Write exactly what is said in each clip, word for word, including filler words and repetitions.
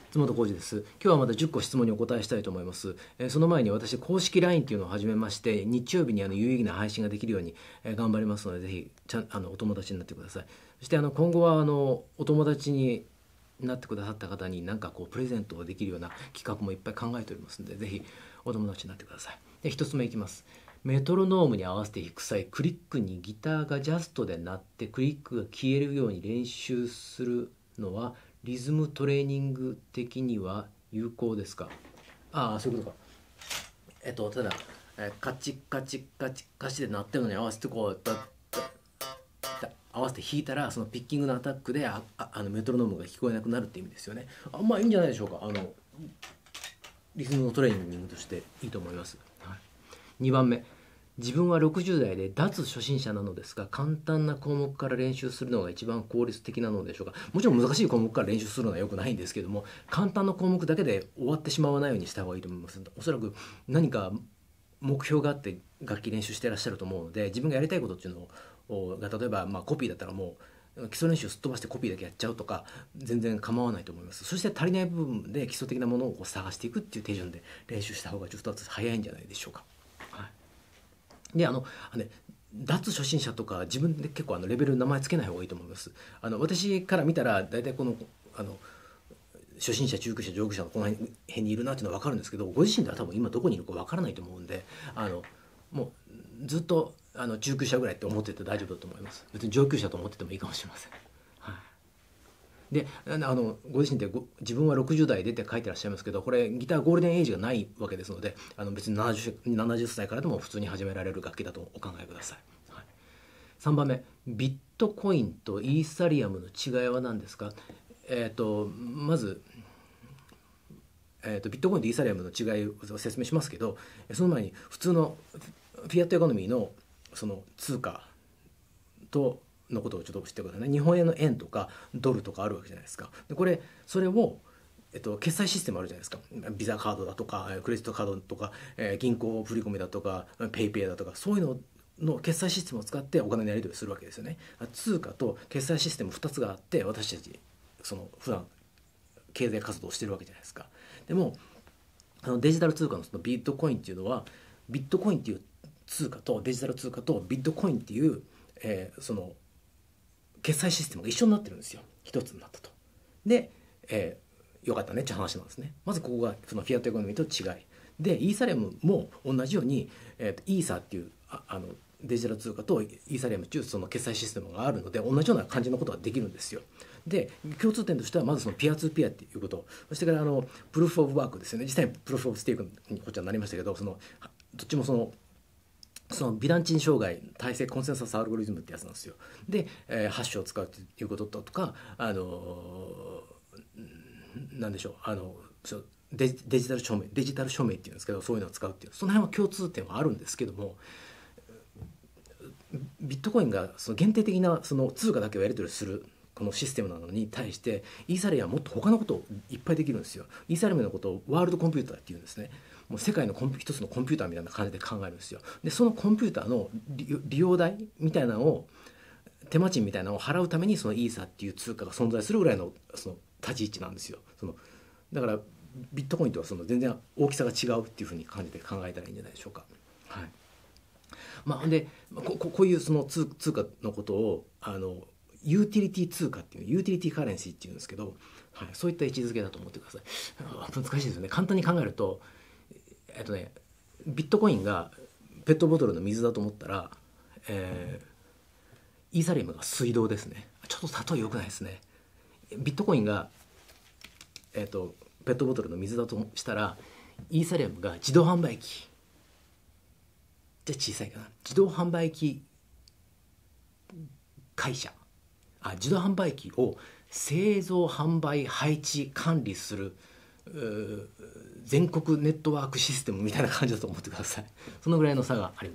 津本浩二です。今日はまたじゅっこ質問にお答えしたいと思います。えーその前に私、公式 ライン っていうのを始めまして、日曜日にあの有意義な配信ができるように、えー頑張りますので、ぜひちゃんあのお友達になってください。そしてあの今後はあのお友達になってくださった方に何かこうプレゼントができるような企画もいっぱい考えておりますので、ぜひお友達になってください。で、一つ目いきます。メトロノームに合わせて弾く際、クリックにギターがジャストで鳴ってクリックが消えるように練習するのはリズムトレーニング的には有効ですか？ああ、そういうことか。えっとただ、えーカチッカチッカチッカチで鳴ってるのに合わせてこうだ合わせて弾いたら、そのピッキングのアタックであああのメトロノームが聞こえなくなるって意味ですよね。あ、まあいいんじゃないでしょうか。あのリズムのトレーニングとしていいと思います。はい、にばんめ、自分はろくじゅう代で脱初心者なのですが、簡単な項目から練習するのが一番効率的なのでしょうか。もちろん難しい項目から練習するのは良くないんですけども、簡単な項目だけで終わってしまわないようにした方がいいと思います。おそらく何か目標があって楽器練習していらっしゃると思うので、自分がやりたいことっていうのをが例えば、まあ、コピーだったらもう基礎練習すっ飛ばしてコピーだけやっちゃうとか全然構わないと思います。そして足りない部分で基礎的なものをこう探していくっていう手順で練習した方がちょっと早いんじゃないでしょうか。はい、であのあのね脱初心者とか自分で結構あのレベル名前つけない方がいいと思います。あの私から見たら大体このあの初心者中級者上級者のこの辺にいるなっていうのは分かるんですけど、ご自身では多分今どこにいるか分からないと思うんで、あのもうずっとあの中級者ぐらいって思ってて大丈夫だと思います。別に上級者と思っててもいいかもしれません。はい、であのご自身でご自分はろくじゅう代でって書いてらっしゃいますけど、これギターゴールデンエイジがないわけですので、あの別に 70, ななじゅっさいからでも普通に始められる楽器だとお考えください。はい、さんばんめ、ビットコインとイーサリアムの違いは何ですか？えー、とまず、えー、とビットコインとイーサリアムの違いを説明しますけど、その前に普通のフィアットエコノミーのその通貨とのことをちょっと知ってくださいね。日本円の円とかドルとかあるわけじゃないですか。でこれそれを、えっと、決済システムあるじゃないですか。ビザカードだとかクレジットカードとか、えー、銀行振込だとかペイペイだとか、そういうのの決済システムを使ってお金のやり取りするわけですよね。通貨と決済システムふたつがあって、私たちその普段経済活動をしてるわけじゃないですか。でもあのデジタル通貨のそのビットコインっていうのは、ビットコインっていう通貨とデジタル通貨とビットコインっていう、えーその決済システムが一緒になってるんですよ。一つになったと。で、えーよかったねって話なんですね。まずここがそのフィアットエコノミーと違いで、イーサリアムも同じように、えーと、イーサっていうああのデジタル通貨とイーサリアムっていうその決済システムがあるので、同じような感じのことができるんですよ。で共通点としてはまずそのピアツーピアっていうこと、そしてからあのプルーフ・オブ・ワークですよね。実際にプルーフ・オブ・ステークにこっちはなりましたけど、そのどっちもそのそのビランチン障害体制コンセンサスアルゴリズムってやつなんですよ。で、えー、ハッシュを使うということとか、あのー、なんでしょう、あのデジデジタル署名デジタル署名っていうんですけど、そういうのを使うっていう、その辺は共通点はあるんですけども、ビットコインがその限定的なその通貨だけをやり取りするこのシステムなのに対して、イーサリアムはもっと他のことをいっぱいできるんですよ。イーサリアムのことをワールドコンピューターっていうんですね。もう世界のコンピ一つのコンピューターみたいな感じで考えるんですよ。でそのコンピューターの利用代みたいなのを、手間賃みたいなのを払うためにそのイーサっていう通貨が存在するぐらいのその立ち位置なんですよ。そのだからビットコインとはその全然大きさが違うっていうふうに感じて考えたらいいんじゃないでしょうか。はい、まあ、でここういうその 通, 通貨のことをあのユーティリティ通貨っていうユーティリティカレンシーっていうんですけど、はい、そういった位置づけだと思ってください。難しいですよね。簡単に考えると、えっとね、ビットコインがペットボトルの水だと思ったら、えー、イーサリアムが水道ですね。ちょっと例え良くないですね。ビットコインが、えっと、ペットボトルの水だとしたら、イーサリアムが自動販売機、じゃ小さいかな、自動販売機会社、あ自動販売機を製造販売配置管理する全国ネットワークシステムみたいな感じだと思ってください。そのぐらいの差があります。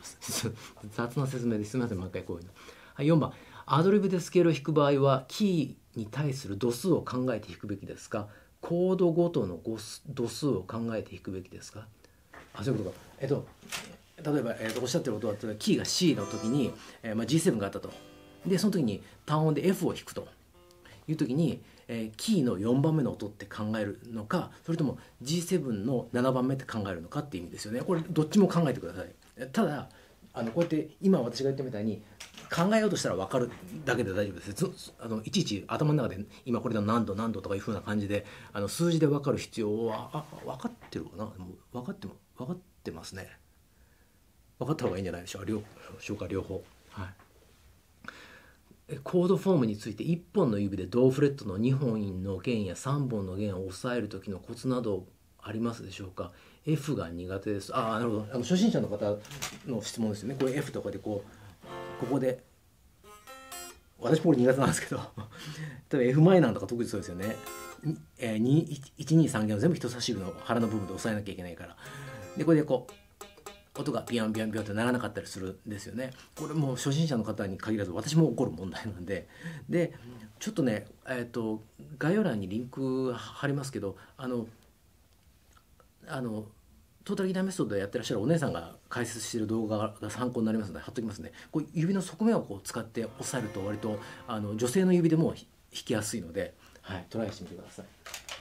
雑な説明ですみません、毎回こういうの。はい、よんばん、アドリブでスケールを弾く場合はキーに対する度数を考えて弾くべきですか、コードごとの度数を考えて弾くべきですか。あ、そういうことか。えっと例えば、えー、とおっしゃってることは、キーが シー の時に、えーまあ、ジーセブン があったと。でその時に単音で エフ を弾くという時に、 えーキーのよんばんめの音って考えるのか、それとも ジーセブン のななばんめって考えるのかっていう意味ですよね。これどっちも考えてください。えただあのこうやって今私が言ったみたいに考えようとしたら分かるだけで大丈夫です。つあのいちいち頭の中で今これの何度何度とかいう風な感じであの数字で分かる必要はあ分かってるかな。もう分かっても分かってますね。分かった方がいいんじゃないでしょうか、両しょうか両方。はい。えコードフォームについていっぽんの指で同フレットのにほんの弦やさんぼんの弦を押さえる時のコツなどありますでしょうか。 F が苦手です。ああ、なるほど。あの初心者の方の質問ですよね。これ F とかでこうここで、私もこれ苦手なんですけど例えば F マイナーとか特にそうですよね。にえー、いちにさん弦を全部人差し指の腹の部分で押さえなきゃいけないから、でこれでこう音がビヨンビヨンビヨンってならなかったりするんですよね。これもう初心者の方に限らず私も起こる問題なんで、でちょっとね、えー、と概要欄にリンク貼りますけど、あのあのトータルギターメソッドでやってらっしゃるお姉さんが解説している動画が参考になりますので貼っときますね。こう指の側面をこう使って押さえると割とあの女性の指でも弾きやすいので、はい、トライしてみてください。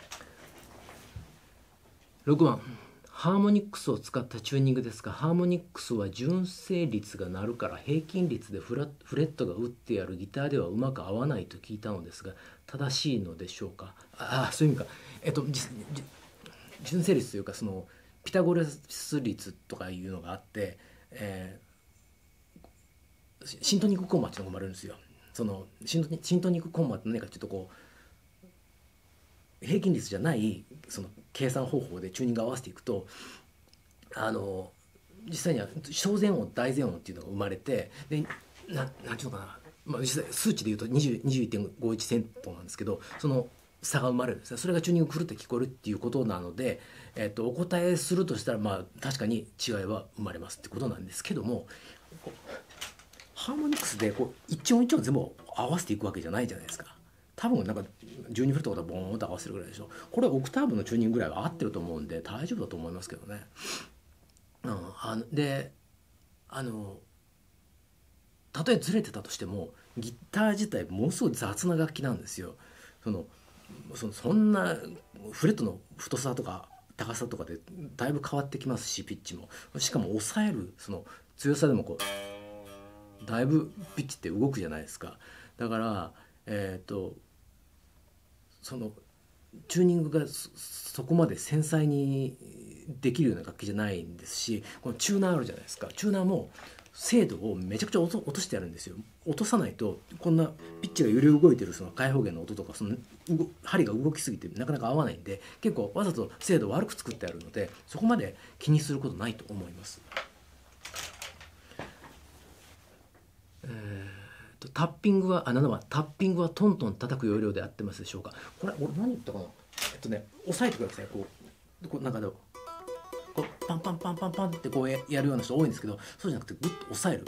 ろくばん、ハーモニックスを使ったチューニングですが、ハーモニックスは純正率が鳴るから平均率でフラフレットが打ってあるギターではうまく合わないと聞いたのですが正しいのでしょうか。ああ、そういう意味か。えっとじじ純正率というかそのピタゴラス率とかいうのがあって、えーシントニックコンマっていうのが生まれるんですよ。そのシントニシントニックコンマって何かちょっとこう平均率じゃないその計算方法でチューニング合わせていくと、あの実際には小全音大全音っていうのが生まれて、でななんていうのかな、まあ、実際数値でいうと にじゅういってんごいちセントなんですけど、その差が生まれるんですね。それがチューニング狂って聞こえるっていうことなので、えっと、お答えするとしたらまあ確かに違いは生まれますってことなんですけども、ハーモニクスでこう一音一音全部合わせていくわけじゃないじゃないですか。多分なんかじゅうにフレットとかボーンと合わせるぐらいでしょ。これオクターブのチューニングぐらいは合ってると思うんで大丈夫だと思いますけどね。うん、あのであのたとえずれてたとしてもギター自体ものすごい雑な楽器なんですよ。そのそのそんなフレットの太さとか高さとかでだいぶ変わってきますし、ピッチもしかも抑えるその強さでもこうだいぶピッチって動くじゃないですか。だからえっ、とそのチューニングが そ, そこまで繊細にできるような楽器じゃないんですし、このチューナーあるじゃないですか。チューナーも精度をめちゃくちゃ落と落としてやるんですよ。落とさないとこんなピッチが揺れ動いてるその開放弦の音とかその針が動きすぎてなかなか合わないんで、結構わざと精度を悪く作ってあるのでそこまで気にすることないと思います。えー、とタッピングはあななばん、タッピングはトントン叩く要領で合ってますでしょうか。これ俺何言ったかな。えっとね押さえてください。こうこうなんかでもこうパンパンパンパンパンってこうやるような人多いんですけど、そうじゃなくてグッと押さえる。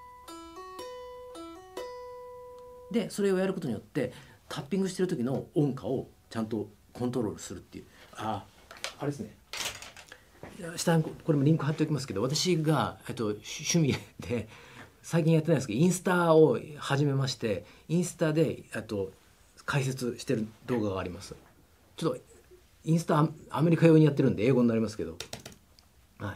でそれをやることによってタッピングしてる時の音階をちゃんとコントロールするっていう。ああれですね、下にこれもリンク貼っておきますけど、私が、えっと、趣味で最近やってないんですけどインスタを始めまして、インスタであと解説してる動画があります。ちょっとインスタアメリカ用にやってるんで英語になりますけど、はい、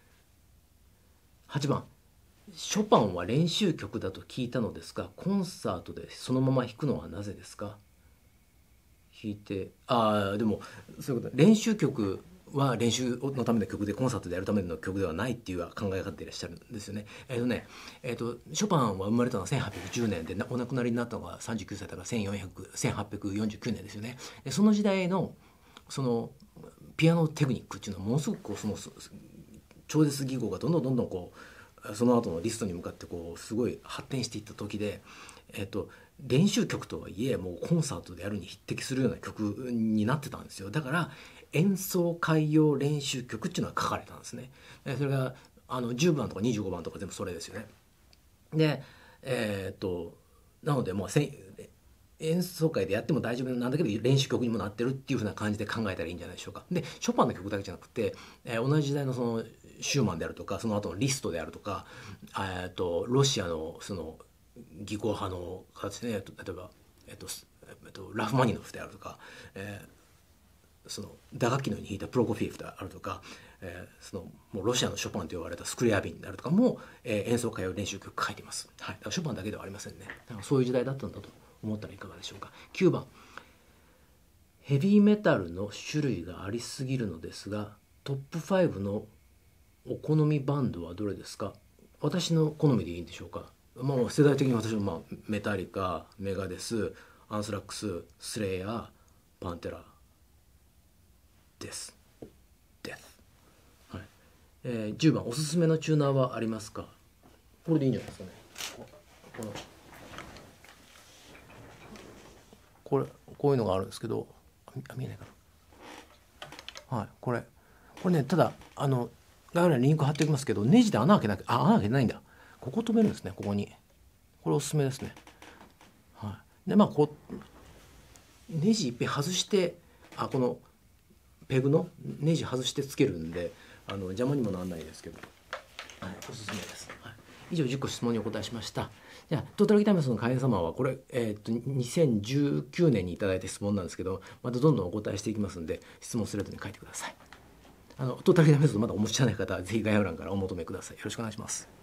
はちばん、ショパンは練習曲だと聞いたのですがコンサートでそのまま弾くのはなぜですか。弾いてああでもそういうこと、練習曲は練習のための曲でコンサートでやるための曲ではないっていう考え方でいらっしゃるんですよね。えっ、とね、えっ、とショパンは生まれたのはせんはっぴゃくじゅうねんでお亡くなりになったのがさんじゅうきゅうさいだからせんはっぴゃくよんじゅうきゅうねんですよね。でその時代のそのピアノテクニックっていうのはものすごくこうその超絶技巧がどんどんどんどんこうその後のリストに向かってこうすごい発展していった時で、えっ、と練習曲とはいえもうコンサートでやるに匹敵するような曲になってたんですよ。だから演奏会用練習曲っていうのが書かれたんですね。それがあのじゅうばんとかにじゅうごばんとか全部それですよね。でえー、っとなのでもう演奏会でやっても大丈夫なんだけど練習曲にもなってるっていう風な感じで考えたらいいんじゃないでしょうか。でショパンの曲だけじゃなくて、えー、同じ時代のそのシューマンであるとかその後のリストであるとか、えー、っとロシアのその技巧派の形ね、例えば、えっと、 えっと、ラフマニノフであるとか、えー、その打楽器のように弾いたプロコフィエフであるとか、えー、そのもうロシアのショパンと呼ばれたスクリアビンであるとかも、えー、演奏会を練習曲書いています。はい、だからショパンだけではありませんね。だからそういう時代だったんだと思ったらいかがでしょうか。きゅうばん、ヘビーメタルの種類がありすぎるのですが、トップファイブのお好みバンドはどれですか。私の好みでいいんでしょうか。まあ、世代的に私は、まあ、メタリカ、メガデス、アンスラックス、スレイヤー、パンテラです。デス、はい。えー、じゅうばん、おすすめのチューナーはありますか。これでいいんじゃないですかね。このこれこういうのがあるんですけど、あ見えないかな。はい、これこれね、ただあの概要欄にリンク貼っておきますけど、ネジで穴開けなきゃ、あ穴開けないんだ。ここ止めるんですね。ここにこれおすすめですね。はい、でまあこうネジいっぺん外して、あこのペグのネジ外してつけるんで、あの邪魔にもならないですけど、はい、おすすめです。はい、以上じゅっこ質問にお答えしました。じゃあトータルギターメソの会員様はこれ、えー、っとにせんじゅうきゅうねんにいただいた質問なんですけど、またどんどんお答えしていきますので、質問スレッドに書いてください。あのトータルギターメソッドまだお持ちじゃない方はぜひ概要欄からお求めください。よろしくお願いします。